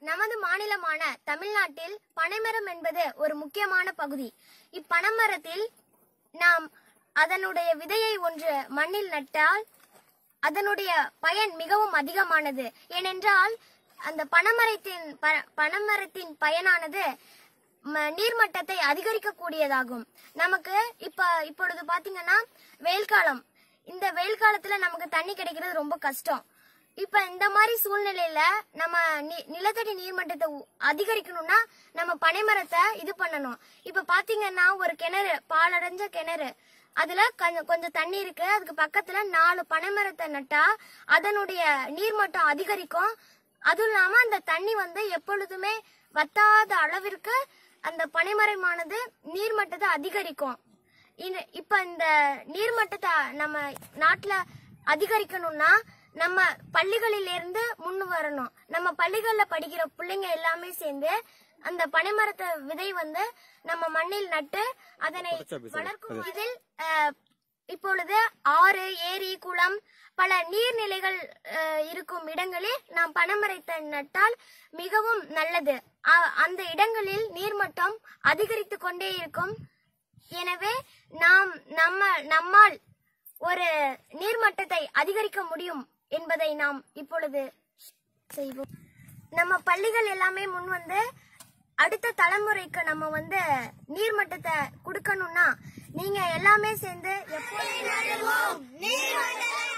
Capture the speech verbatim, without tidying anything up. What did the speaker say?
நமது மாநிலமான தமிழ்நாட்டில் பனைமரம் என்பது ஒரு முக்கியமான பகுதி. இப்பனைமரத்தில் நாம் அதனுடைய விதையை ஒன்று மண்ணில் நட்டால் அதனுடைய பயன் மிகவும் அதிகமானது. ஏனென்றால் அந்த பனைமரத்தின் பனைமரத்தின் பயனானது நீர்மட்டத்தை அதிகரிக்க கூடியதாகும். நமக்கு இப்ப இப்பொழுது பாத்தீங்கன்னா வெயில் காலம். இந்த வெயில் காலத்துல நமக்கு தண்ணி கிடைக்கிறது ரொம்ப கஷ்டம். இப்ப இந்த மாதிரி சூழ்நிலையில நம்ம நிலத்தடி நீர்மட்டத்தை அதிகரிக்கணும்னா நம்ம பனைமரத்தை இது பண்ணணும். இப்ப பாத்தீங்கன்னா ஒரு கிணறு, பாலடைஞ்ச கிணறு, அதுல கொஞ்சம் கொஞ்சம் தண்ணி இருக்கு. அதுக்கு பக்கத்துல நாலு பனைமரத்தை நட்டா அதனுடைய நீர்மட்டம் அதிகரிக்கும். அதுவும் இல்லாம அந்த தண்ணி வந்து எப்பொழுதுமே வத்தாத அளவிற்கு அந்த பனைமரமானது நீர்மட்டத்தை அதிகரிக்கும். இப்ப இந்த நீர்மட்டத்தை நம்ம நாட்டுல அதிகரிக்கணும்னா நம்ம பள்ளிகளில இருந்து முன்னு வரணும். நம்ம பள்ளிகள்ல படிக்கிற பிள்ளைங்க எல்லாமே சேர்ந்து அந்த பனைமரத்தை விதை வந்து நம்ம மண்ணில் நட்டு அதனை வளர்க்கும். இதில் இப்பொழுது ஆறு, ஏரி, குளம், பல நீர்நிலைகள் இருக்கும் இடங்களில் நாம் பனைமரத்தை நட்டால் மிகவும் நல்லது. அந்த இடங்களில் நீர்மட்டம் அதிகரித்து கொண்டே இருக்கும். எனவே நாம் நம்ம நம்மால் ஒரு நீர்மட்டத்தை அதிகரிக்க முடியும் என்பதை நாம் இப்பொழுது செய்வோம். நம்ம பள்ளிகள் எல்லாமே முன் வந்து அடுத்த தலைமுறைக்கு நம்ம வந்து நீர்மட்டத்தை கொடுக்கணும்னா நீங்க எல்லாமே சேர்ந்து எப்போதும்